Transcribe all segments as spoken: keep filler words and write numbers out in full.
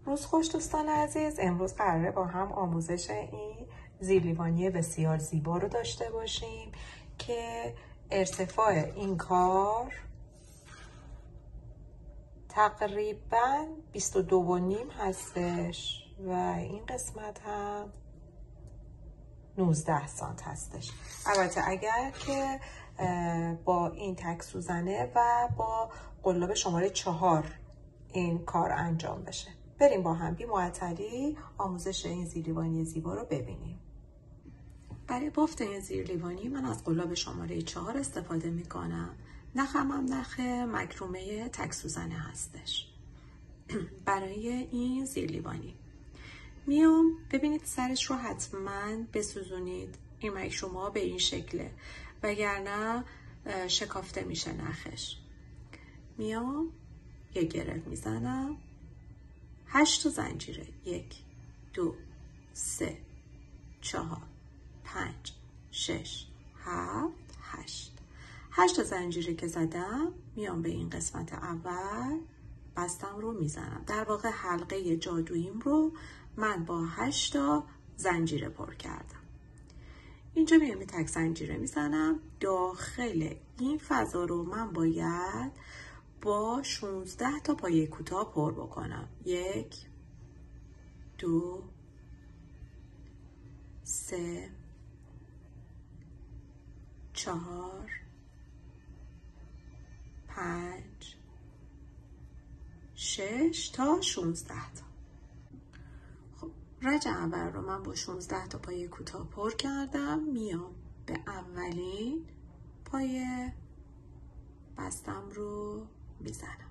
روز خوش دوستان عزیز. امروز قراره با هم آموزش این زیرلیوانی بسیار زیبا رو داشته باشیم که ارتفاع این کار تقریبا بیست و دو و نیم هستش و این قسمت هم نوزده سانت هستش. البته اگر که با این تک سوزنه و با قلاب شماره چهار این کار انجام بشه. بریم با هم بی معطلی آموزش این زیرلیوانی زیبا رو ببینیم. برای بافت این زیرلیوانی من از قلاب شماره چهار استفاده میکنم. نخم هم نخ مکرومه تک سوزنه هستش. برای این زیرلیوانی میام، ببینید سرش رو حتما بسوزونید. این مکرومه به این شکله وگرنه شکافته میشه نخش. میام یه گره میزنم، هشت تا زنجیره، یک دو سه چهار پنج شش هفت هشت هشت تا زنجیره که زدم میام به این قسمت اول بستم رو میزنم. در واقع حلقه جادوییم رو من با هشت تا زنجیره پر کردم. اینجا میام یه تک زنجیره میزنم. داخل این فضا رو من باید با شانزده تا پایه کوتاه پر بکنم. یک دو سه چهار پنج شش تا شانزده تا. خب رج اول رو من با شانزده تا پایه کوتاه پر کردم. میام به اولین پایه بستم رو میزنم.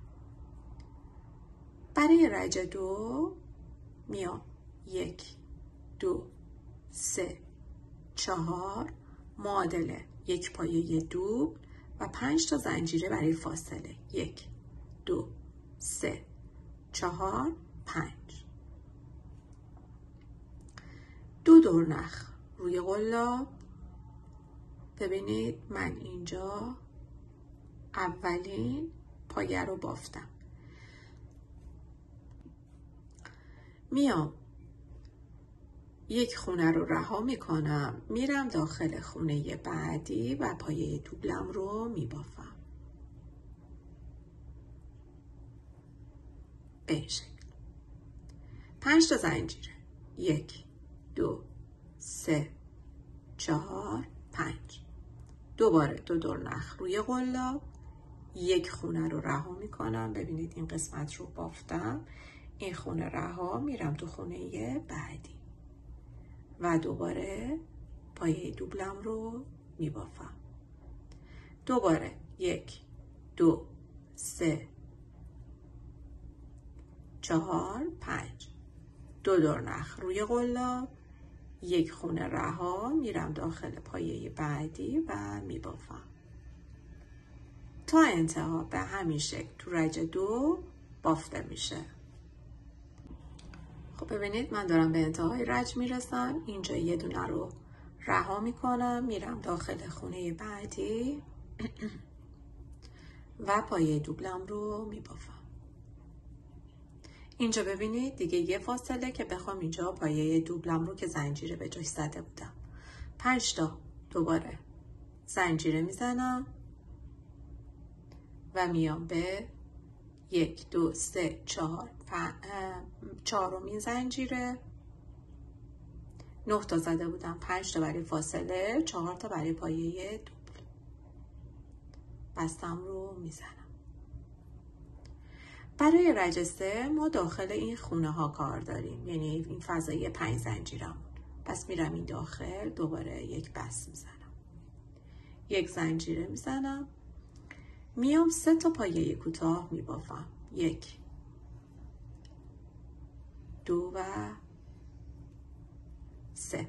برای رج دو میام یک دو سه چهار معادل یک پایه دوبل و پنج تا زنجیره برای فاصله. یک دو سه چهار پنج. دو دور نخ روی قلاب. ببینید من اینجا اولین پایه رو بافتم. میام یک خونه رو رها میکنم، میرم داخل خونه بعدی و پایه دوبلم رو میبافم به این شکل. پنج تا زنجیره، یک دو سه چهار پنج. دوباره دو دور نخ روی قلاب، یک خونه رو رها میکنم. ببینید این قسمت رو بافتم، این خونه رها، میرم تو خونه بعدی و دوباره پایه دوبلم رو میبافم. دوباره یک دو سه چهار پنج. دو دور نخ روی قلاب، یک خونه رها، میرم داخل پایه بعدی و میبافم تا انتها به همین شکل تو رج دو بافته میشه. خب ببینید من دارم به انتهای رج میرسم. اینجا یه دونه رو رها میکنم، میرم داخل خونه بعدی و پایه دوبلم رو میبافم. اینجا ببینید دیگه یه فاصله که بخوام اینجا پایه دوبلم رو که زنجیره به جاش زده بودم، پنج تا دوباره زنجیره میزنم و میام به یک دو سه چهار چهارمین زنجیره. نه تا زده بودم، پنج تا برای فاصله، چهار تا برای پایه دوبل. بستم رو میزنم. برای رج سه ما داخل این خونه ها کار داریم، یعنی این فضای پنج زنجیرم. پس میرم این داخل، دوباره یک بست میزنم، یک زنجیره میزنم، میام سه تا پایه کوتاه میبافم. یک دو و سه.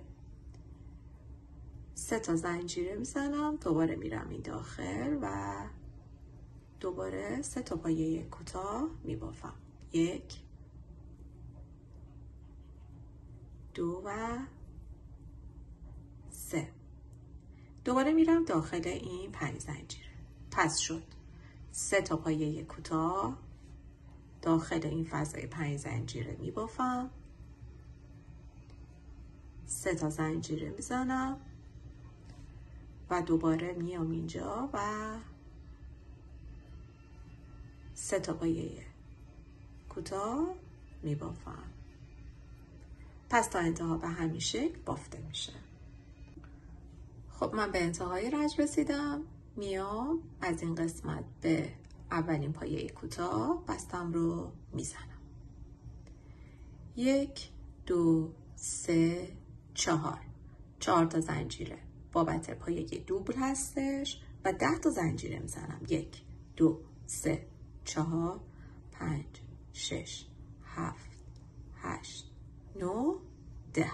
سه تا زنجیره میزنم، دوباره میرم این داخل و دوباره سه تا پایه کوتاه میبافم. یک دو و سه. دوباره میرم داخل این پنج زنجیره. پس شد سه تا پایه کوتاه، داخل این فضای پنج زنجیره میبافم، سه تا زنجیره میزنم و دوباره میام اینجا و سه تا پایه کوتاه میبافم. پس تا انتها به همین شکل بافته میشه. خب من به انتهای رنج رسیدم. میام از این قسمت به اولین پایه کوتاه بستم رو میزنم. یک، دو، سه، چهار. چهار تا زنجیره بابت پایه دوبل هستش و ده تا زنجیره میزنم. یک، دو، سه، چهار، پنج، شش، هفت، هشت، نه، ده.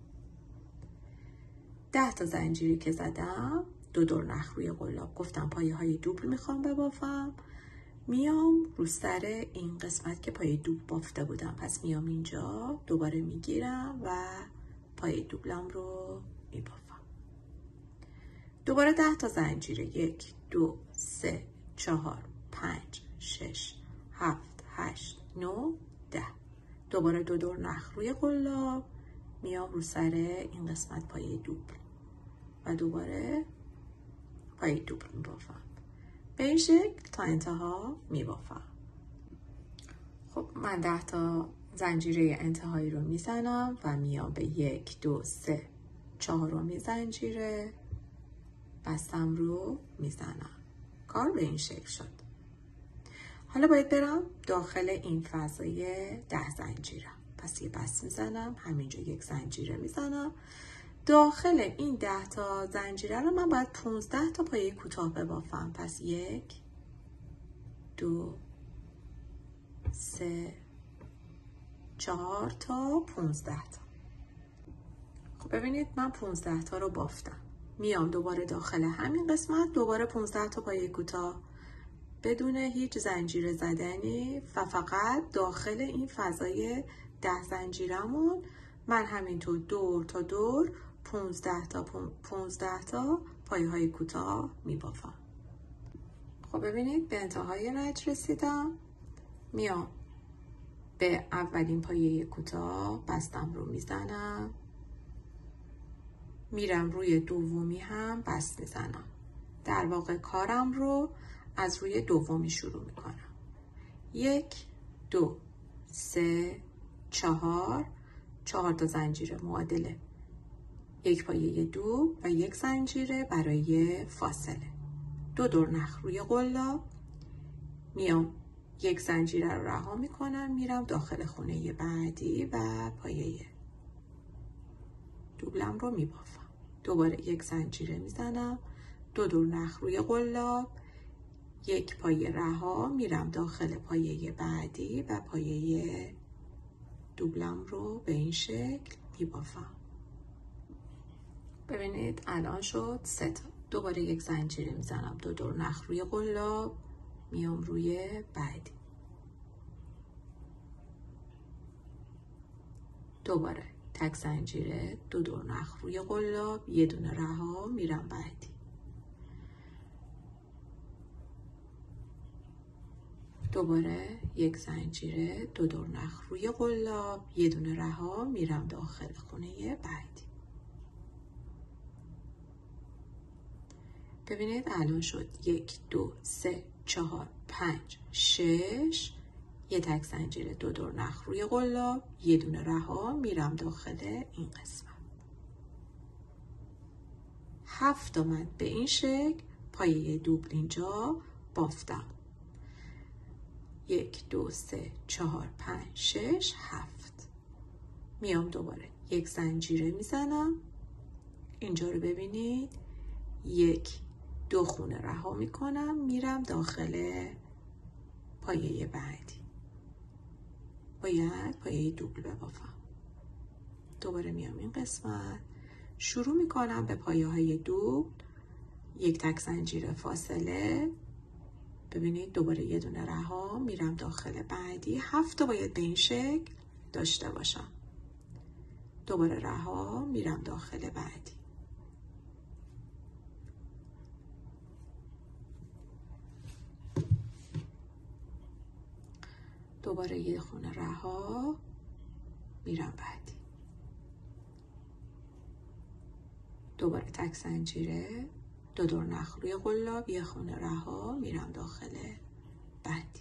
ده تا زنجیری که زدم، دو دور نخ روی قلاب، گفتم پایه های دوبل میخوام ببافم. میام رو سر این قسمت که پایه دوبل بافته بودم، پس میام اینجا دوباره میگیرم و پایه دوبلم رو میبافم. دوباره ده تا زنجیره، یک، دو، سه، چهار، پنج، شش، هفت، هشت، نه، ده. دوباره دو دور نخ روی قلاب، میام رو سر این قسمت پایه دوبل و دوباره پایه دوبل میبافم. به این شکل تا انتها میبافم. خب من ده تا زنجیره انتهایی رو میزنم و میام به یک، دو، سه، چهارمی زنجیره بستم رو میزنم. کار به این شکل شد. حالا باید برم داخل این فضای ده زنجیره. پس یه بست میزنم، همینجا یک زنجیره میزنم. داخل این ده تا زنجیره رو من باید پونزده تا پایه کوتاه ببافم. پس یک، دو، سه، چهار تا، پونزده تا. خب ببینید من پونزده تا رو بافتم. میام دوباره داخل همین قسمت دوباره پونزده تا پایه کوتاه بدون هیچ زنجیره زدنی و فقط داخل این فضای ده زنجیرمون من همینطور دور تا دور پونزده تا پونزده تا پایه های کوتاه میبافم. خب ببینید به انتهای رنج رسیدم. میام به اولین پایه کوتاه بستم رو میزنم، میرم روی دومی هم بست میزنم. در واقع کارم رو از روی دومی شروع میکنم. یک، دو، سه، چهار. چهار تا زنجیره معادله یک پایه دو و یک زنجیره برای فاصله. دو دور نخ روی قلاب، میام یک زنجیره رو رها میکنم، میرم داخل خونه بعدی و پایه دوبلم رو میبافم. دوباره یک زنجیره میزنم، دو دور نخ روی قلاب، یک پایه رها، میرم داخل پایه بعدی و پایه دوبلم رو به این شکل میبافم. ببینید الان شد سه تا. دوباره یک زنجیره میزنم، دو دور نخ روی قلاب، میام روی بعدی. دوباره تک زنجیره، دو دور نخ روی قلاب، یه دونه رها، میرم بعدی. دوباره یک زنجیره، دو دور نخ روی قلاب، یه دونه رها، میرم داخل خونه بعدی. ببینید الان شد یک، دو، سه، چهار، پنج، شش. یه تک زنجیره، دو دور نخ روی قلاب، یه دونه رها، میرم داخل این قسمت. هفت من به این شکل پایه دوبل اینجا بافتم. یک، دو، سه، چهار، پنج، شش، هفت. میام دوباره یک زنجیره میزنم. اینجا رو ببینید، یک، دو خونه رها میکنم، میرم داخل پایه بعدی. باید پایه دوبل ببافم. دوباره میام این قسمت، شروع میکنم به پایه های دوبل، یک تک زنجیره فاصله. ببینید دوباره یه دونه رها، میرم داخل بعدی. هفت تا باید به این شکل داشته باشم. دوباره رها، میرم داخل بعدی. دوباره یه خونه رها، میرم بعدی. دوباره تک زنجیره، دو دور نخ روی قلاب، یه خونه رها، میرم داخل بعدی.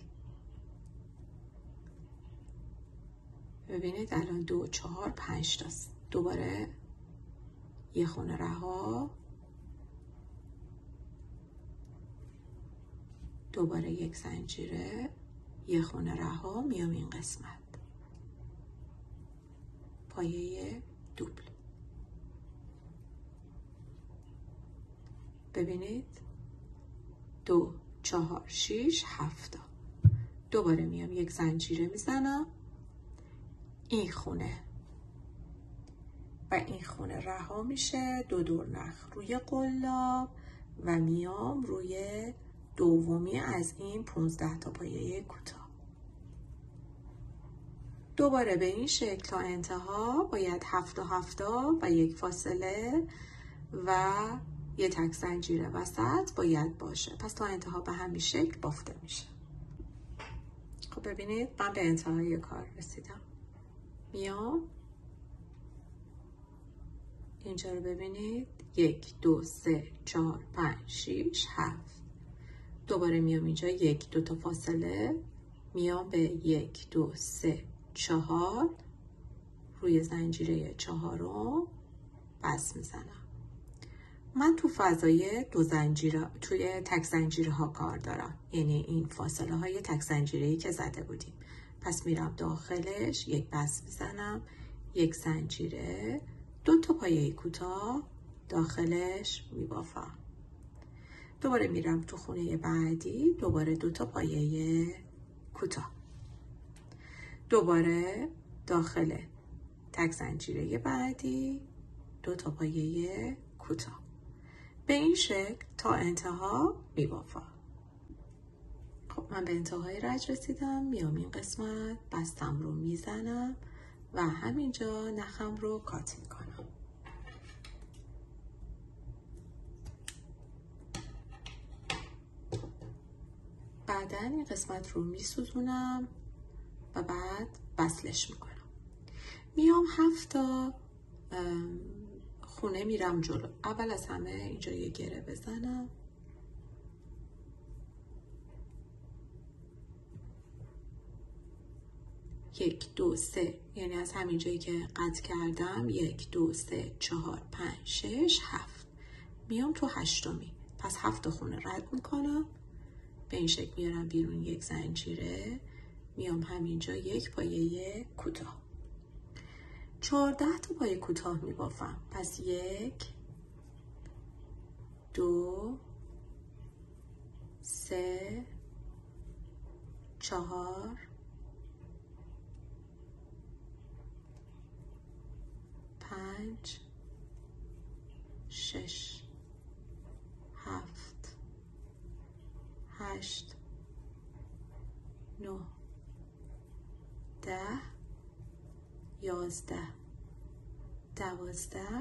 ببینید الان دو، چهار، پنج تاست. دوباره یه خونه رها، دوباره یک زنجیره، یه خونه رها، میام این قسمت پایه دوبل. ببینید دو، چهار، شیش، هفت. دوباره میام یک زنجیره میزنم، این خونه و این خونه رها میشه، دو دور نخ روی قلاب و میام روی دومی از این پونزده تا پایه کوتاه. دوباره به این شکل تا انتها باید هفت و هفتا و یک فاصله و یه تک زنجیره وسط باید باشه. پس تا انتها به همین شکل بافته میشه. خب ببینید من به انتهای کار رسیدم. میام اینجا رو ببینید، یک، دو، سه، چهار، پنج، شیش، هفت. دوباره میام اینجا یک دو تا فاصله، میام به یک، دو، سه، چهار، روی زنجیره چهارم بس میزنم. من تو فضای دو زنجیره، توی تک زنجیره ها کار دارم، یعنی این فاصله های تک زنجیره‌ای که زده بودیم. پس میرم داخلش، یک بس میزنم، یک زنجیره، دو تا پایه کوتاه داخلش میبافم. دوباره میرم تو خونه بعدی، دوباره دو تا پایه کوتاه، دوباره داخل تک زنجیره بعدی دو تا پایه کوتاه. به این شکل تا انتها میبافم. خب من به انتهای رج رسیدم. میام این قسمت بستم رو میزنم و همینجا نخم رو کات میکنم. بعدن این قسمت رو میسوزونم و بعد وصلش میکنم. میام هفت تا خونه میرم جلو. اول از همه اینجا یه گره بزنم، یک دو سه، یعنی از همین جایی که قطع کردم یک دو سه چهار پنج شش هفت. میام تو هشتمی، پس هفت تا خونه رد میکنم، به این شکل میارم بیرون یک زنجیره، میام همینجا یک پایه کوتاه، چهارده تا پایه کوتاه میبافم. پس یک دو سه چهار پنج شش هفت هشت نه ده یازده دوازده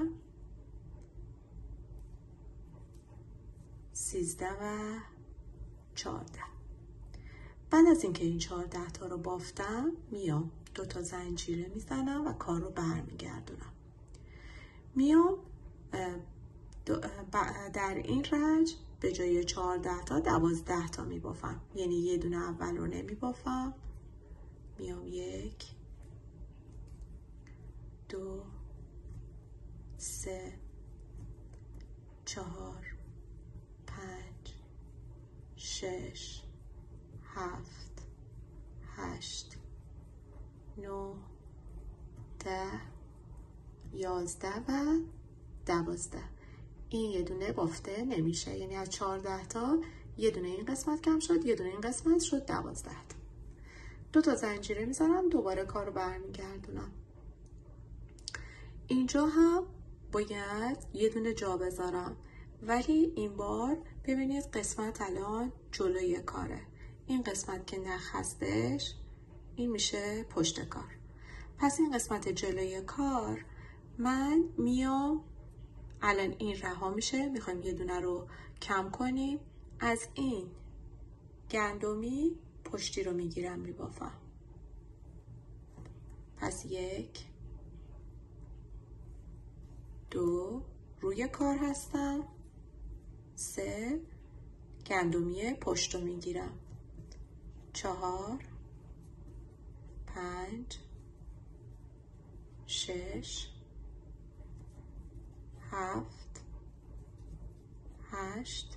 سیزده و چهارده. بعد از اینکه این چهارده تا رو بافتم، میام دو تا زنجیره میزنم و کار رو برمیگردونم. میام در این رج به جای چهارده تا دوازده تا میبافم، یعنی یه دونه اول رو نمیبافم. میام یک دو سه چهار پنج شش هفت هشت نه ده یازده و دوازده. این یه دونه بافته نمیشه، یعنی از چهارده تا یه دونه این قسمت کم شد، یه دونه این قسمت شد دوازده تا. دو تا زنجیره میزنم، دوباره کار رو برمیگردونم. اینجا هم باید یه دونه جا بذارم، ولی این بار ببینید قسمت الان جلوی کاره، این قسمت که نخ هستش این میشه پشت کار. پس این قسمت جلوی کار من میام، الان این رها میشه، میخوایم یه دونه رو کم کنیم، از این گندمی پشتی رو میگیرم میبافم. پس یک دو روی کار هستم، سه گندمی پشت رو میگیرم، چهار پنج شش هفت هشت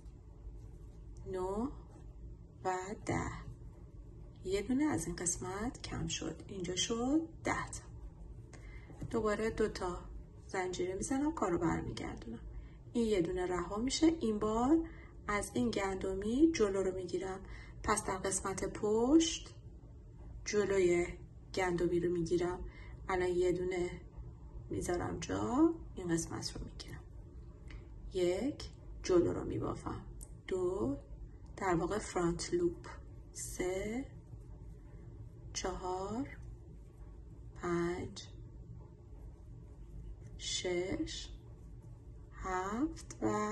نه و ده. یه دونه از این قسمت کم شد، اینجا شد ده تا. دوباره دوتا زنجیره میزنم، کارو برمیگردونم. این یه دونه رها میشه. این بار از این گندمی جلو رو میگیرم، پس در قسمت پشت جلوی گندمی رو میگیرم. الان یه دونه میذارم جا، این قسمت رو میگیرم، یک جلو رو میبافم، دو در واقع فرانت لوپ، سه چهار پنج شش هفت و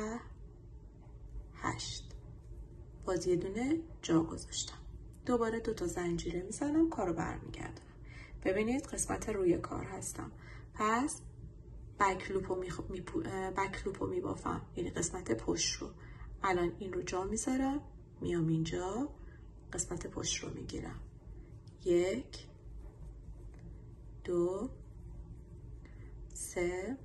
هشت. باز یه دونه جا گذاشتم. دوباره دوتا زنجیره میزنم، کارو برمیگردم. ببینید قسمت روی کار هستم، پس بک لوپو می می بک لوپو میبافم، یعنی قسمت پشت رو. الان این رو جا میذارم، میام اینجا قسمت پشت رو میگیرم، یک دو سه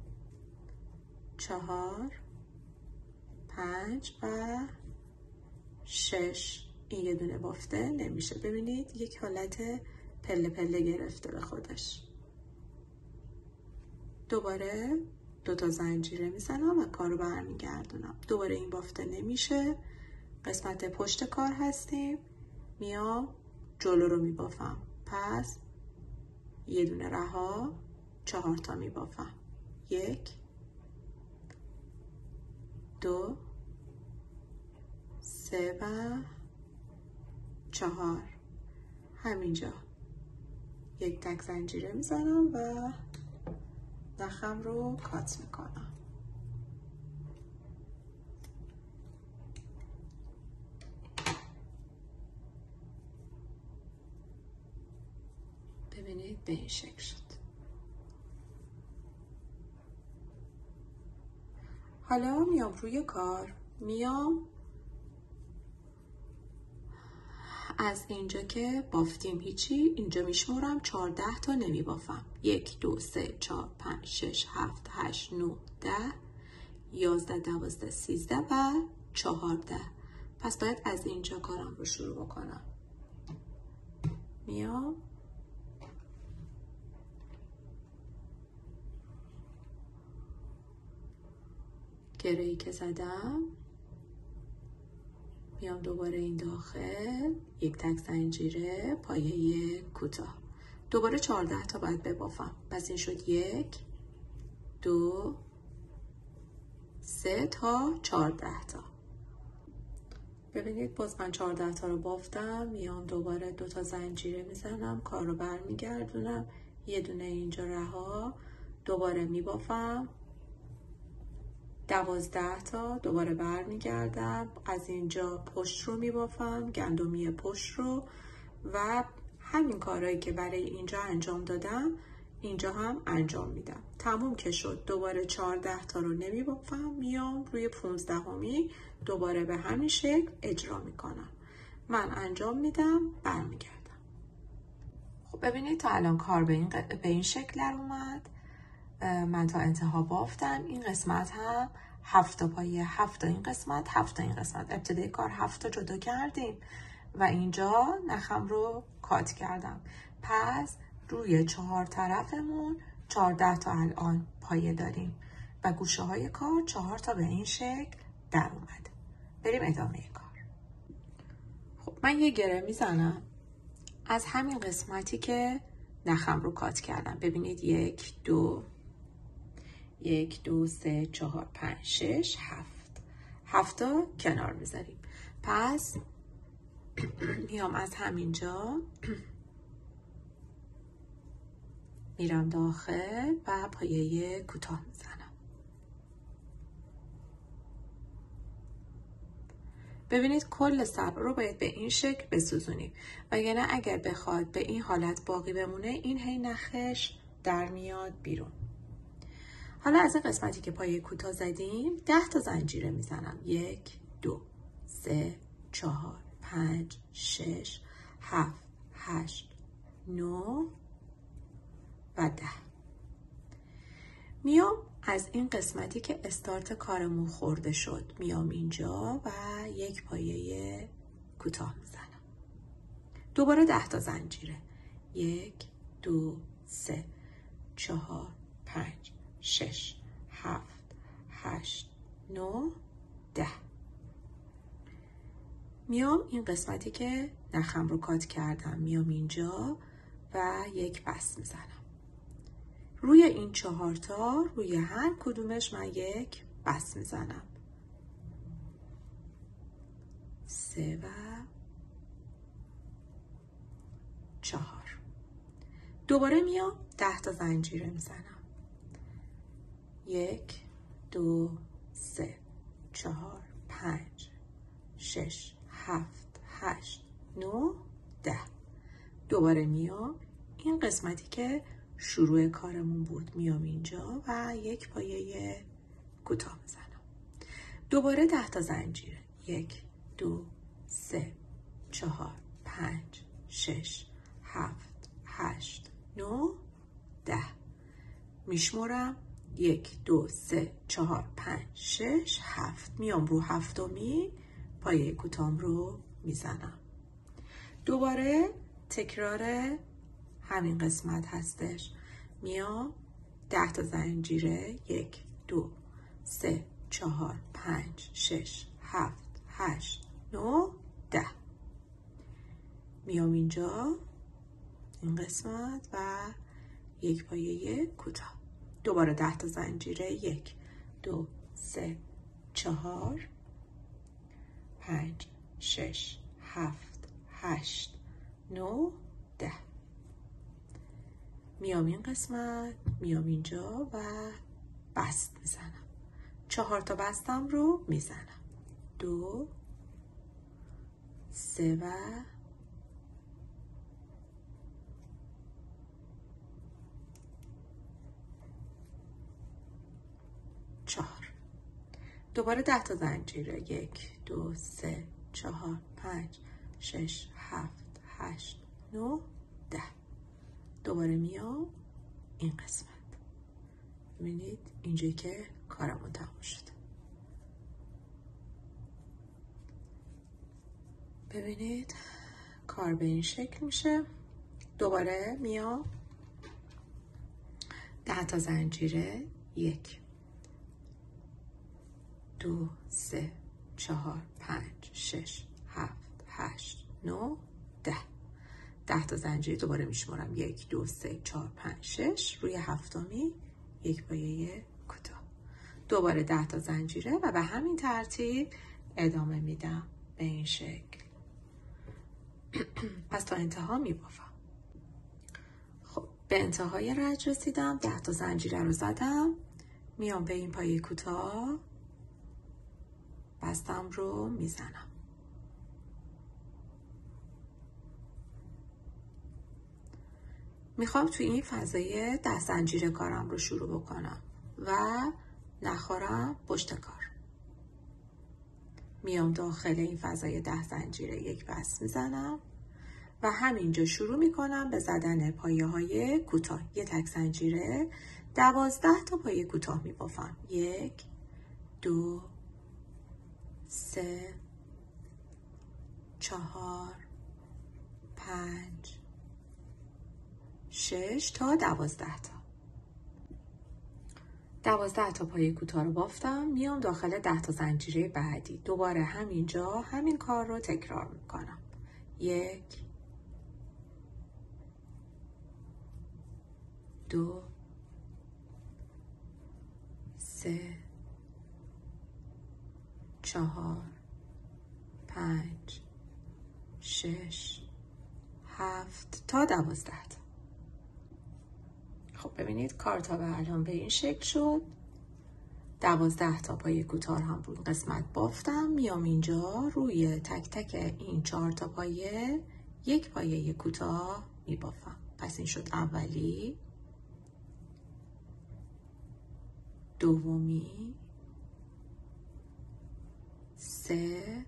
چهار پنج و شش. این یه دونه بافته نمیشه، ببینید یک حالت پله پله گرفته به خودش. دوباره دوتا زنجیره میزنم و کارو برمیگردونم. دوباره این بافته نمیشه، قسمت پشت کار هستیم، میام جلو رو میبافم، پس یه دونه رها، چهار تا میبافم، یک دو سه و چهار. همینجا یک تک زنجیره میزنم و نخم رو کات میکنم. ببینید به این شکل شد. حالا میام روی کار، میام از اینجا که بافتیم هیچی، اینجا میشمورم چهارده تا نمی بافم، یک دو سه چهار پنج شش هفت هشت نه ده یازده دوازده سیزده و چهارده. پس باید از اینجا کارم رو شروع بکنم. میام گره‌ای که زدم، میام دوباره این داخل، یک تک زنجیره پایه کوتاه، دوباره چهارده تا باید ببافم. پس این شد یک دو سه تا چهارده تا. ببینید باز من چهارده تا رو بافتم، میام دوباره دو تا زنجیره میزنم، کار رو برمیگردونم، یه دونه اینجا رها، دوباره میبافم دوازده تا، دوباره برمیگردم، از اینجا پشت رو میبافم، گندمی پشت رو، و همین کارهایی که برای اینجا انجام دادم اینجا هم انجام میدم. تموم که شد دوباره چهارده تا رو نمیبافم، میام روی پونزدهمی دوباره به همین شکل اجرا میکنم. من انجام میدم، برمیگردم. خب ببینید تا الان کار به این, به این شکل در اومد. من تا انتها بافتم. این قسمت هم هفت تا پایه، هفت تا این قسمت، هفت تا این قسمت. ابتدای کار هفت تا جدا کردیم و اینجا نخم رو کات کردم. پس روی چهار طرفمون چهارده تا الان پایه داریم و گوشه های کار چهار تا به این شکل در اومد. بریم ادامه کار. خب من یه گره میزنم از همین قسمتی که نخم رو کات کردم. ببینید یک دو یک دو سه چهار پنج شش هفت، هفتا کنار میذاریم. پس میام از همینجا میرم داخل و پایه کوتاه میزنم. ببینید کل صبر رو باید به این شکل بسوزونیم وگرنه اگر بخواد به این حالت باقی بمونه این هی نخش در میاد بیرون. حالا از این قسمتی که پایه کوتاه زدیم ده تا زنجیره میزنم. یک، دو، سه، چهار، پنج، شش، هفت، هشت، نه و ده. میام از این قسمتی که استارت کارمون خورده شد میام اینجا و یک پایه کوتاه میزنم. دوباره ده تا زنجیره. یک، دو، سه، چهار، پنج، شش، هفت، هشت، نه، ده. میام این قسمتی که نخم رو کات کردم میام اینجا و یک بست میزنم. روی این چهار تا روی هر کدومش من یک بست میزنم. سه و چهار. دوباره میام ده تا زنجیره میزنم. یک، دو، سه، چهار، پنج، شش، هفت، هشت، نه، ده. دوباره میام این قسمتی که شروع کارمون بود میام اینجا و یک پایه کوتاه میزنم. دوباره ده تا زنجیره. یک، دو، سه، چهار، پنج، شش، هفت، هشت، نه، ده. میشمرم. یک، دو، سه، چهار، پنج، شش، هفت. میام رو هفتمی پایه کوتاهم رو میزنم. دوباره تکرار همین قسمت هستش. میام ده تا زنجیره. یک، دو، سه، چهار، پنج، شش، هفت، هشت، نه، ده. میام اینجا این قسمت و یک پایه کوتاه. دوباره ده تا زنجیره. یک، دو، سه، چهار، پنج، شش، هفت، هشت، نه، ده. میام این قسمت میام اینجا و بست میزنم. چهار تا بستم رو میزنم. دو، سه و چهار. دوباره ده تا زنجیره. یک، دو، سه، چهار، پنج، شش، هفت، هشت، نه، ده. دوباره میام این قسمت. ببینید اینجایی که کارمون تموم شد. ببینید کار به این شکل میشه. دوباره میام ده تا زنجیره. یک، دو، سه، چهار، پنج، شش، هفت، هشت، نه، ده. ده تا زنجیره دوباره میشمارم. یک، دو، سه، چهار، پنج، شش. روی هفتمی یک پایه کوتاه. دوباره ده تا زنجیره و به همین ترتیب ادامه میدم به این شکل. پس تا انتها میبافم. خب به انتهای رج رسیدم. ده تا زنجیره رو زدم. میام به این پایه کوتاه بستم رو میزنم. میخوام توی این فضای ده زنجیره کارم رو شروع بکنم و نخورم پشت کار. میام داخل این فضای ده زنجیره یک بست میزنم و همینجا شروع میکنم به زدن پایه های کوتاه. یه تک زنجیره دوازده تا پایه کوتاه میبافم. یک، دو، سه، چهار، پنج، شش تا دوازده تا. دوازده تا پایه کوتاه رو بافتم. میام داخل ده تا زنجیره بعدی. دوباره همینجا همین کار رو تکرار میکنم. یک، دو، سه، چهار، پنج، شش، هفت تا دوازده تا. خب ببینید کار تا به الان به این شکل شد. دوازده تا پایه کوتاه هم رو قسمت بافتم. میام اینجا روی تک تک این چهار تا پایه یک پایه کوتاه میبافم. پس این شد اولی، دومی، سه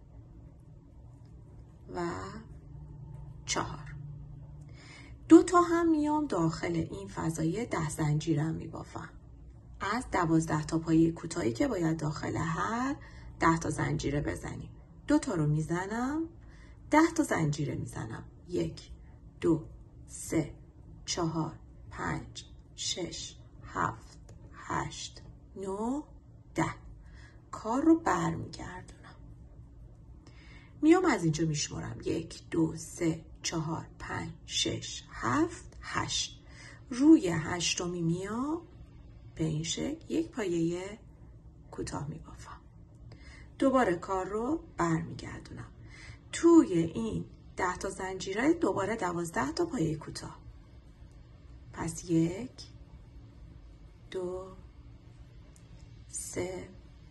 و چهار. دو تا هم میام داخل این فضای ده زنجیرم میبافم از دوازده تا پایه کوتاهی که باید داخل هر ده تا زنجیره بزنیم. دو تا رو میزنم، ده تا زنجیره میزنم. یک، دو، سه، چهار، پنج، شش، هفت، هشت، نه، ده. کار رو برمیگردونم. میام از اینجا میشمارم. یک، دو، سه، چهار، پنج، شش، هفت، هشت. روی هشتمی میام به این شکل یک پایه کوتاه میبافم. دوباره کار رو برمیگردونم. توی این ده تا زنجیره دوباره دوازده تا پایه کوتاه. پس یک، دو، سه،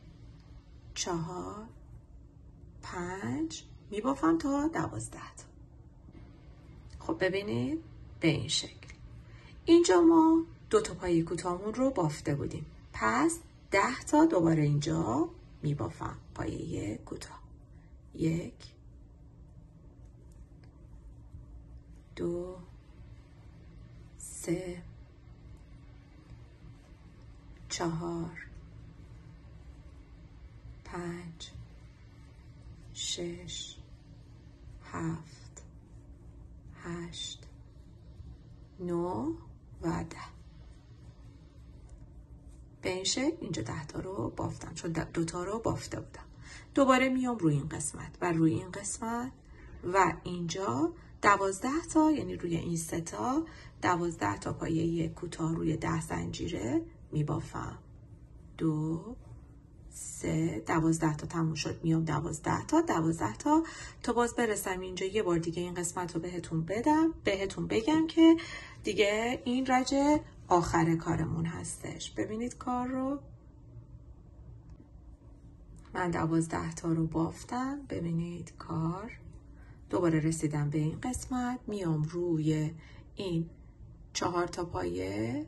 چهار، پنج میبافم تا دوازده تا. خب ببینید به این شکل. اینجا ما دو تا پایه کوتاهمون رو بافته بودیم. پس ده تا دوباره اینجا میبافم پایه کوتاه. یک، دو، سه، چهار، پنج، شش، هفت، هشت، نه و ده. به این شکل اینجا ده تا رو بافتم چون دو تا رو بافته بودم. دوباره میام روی این قسمت و روی این قسمت و اینجا دوازده تا، یعنی روی این سه تا دوازده تا پایه کوتاه روی ده زنجیره میبافم. دو، سه، دوازده تا تموم شد. میام دوازده تا دوازده تا تا باز برسم اینجا. یه بار دیگه این قسمت رو بهتون بدم بهتون بگم که دیگه این رج آخر کارمون هستش. ببینید کار رو من دوازده تا رو بافتم. ببینید کار. دوباره رسیدم به این قسمت. میام روی این چهار تا پایه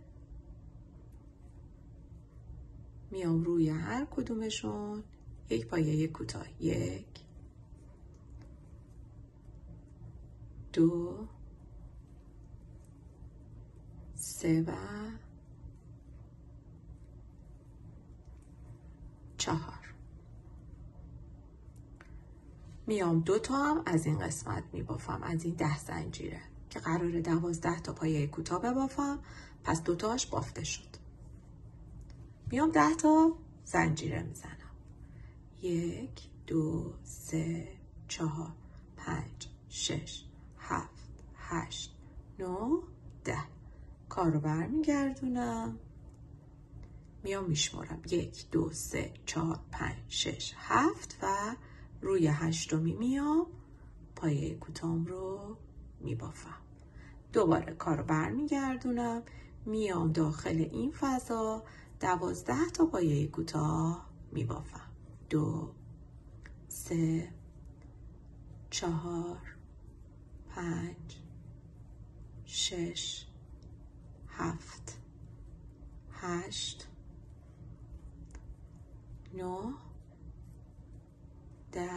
میام روی هر کدومشون یک پایه کوتاه. یک، دو، سه و چهار. میام دو تا هم از این قسمت میبافم، از این ده زنجیره که قراره دوازده تا پایه کوتاه ببافم. پس دو تاش بافته شد. میام ده تا زنجیره میزنم. یک، دو، سه، چهار، پنج، شش، هفت، هشت، نه، ده. کار رو برمیگردونم. میام میشمارم. یک، دو، سه، چهار، پنج، شش، هفت و روی هشتمی میام پایه کوتاهم رو میبافم. دوباره کار رو برمیگردونم. میام داخل این فضا دوازده تا پایه کوتاه میبافم. دو، سه، چهار، پنج، شش، هفت، هشت، نه، ده،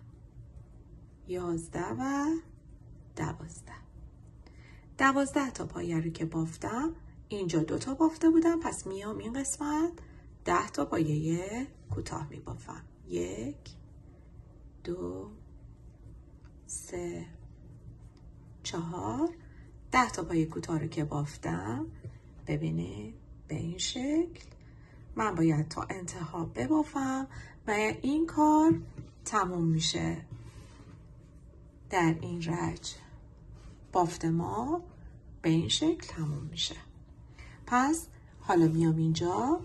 یازده و دوازده. دوازده تا پایه رو که بافتم، اینجا دو تا بافته بودم. پس میام این قسمت ده تا پایه کوتاه می بافم. یک، دو، سه، چهار. ده تا پایه کوتاه رو که بافتم، ببینید به این شکل من باید تا انتها ببافم و این کار تموم میشه. در این رج بافت ما به این شکل تموم میشه. پس حالا میام اینجا،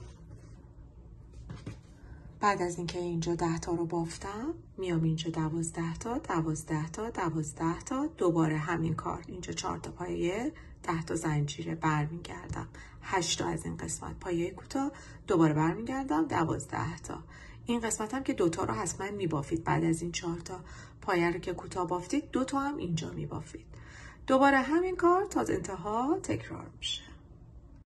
بعد از اینکه اینجا ده تا رو بافتم میام اینجا دوازده تا دوازده تا دوازده تا دوباره همین کار. اینجا چهار تا پایه ده تا زنجیره برمیگردم، هشت تا از این قسمت پایه کوتاه، دوباره برمیگردم دوازده تا. این قسمت هم که دوتا رو حتما میبافید. بعد از این چهار تا پایه رو که کوتاه بافتید، دوتا هم اینجا میبافید. دوباره همین کار تا انتها تکرار میشه.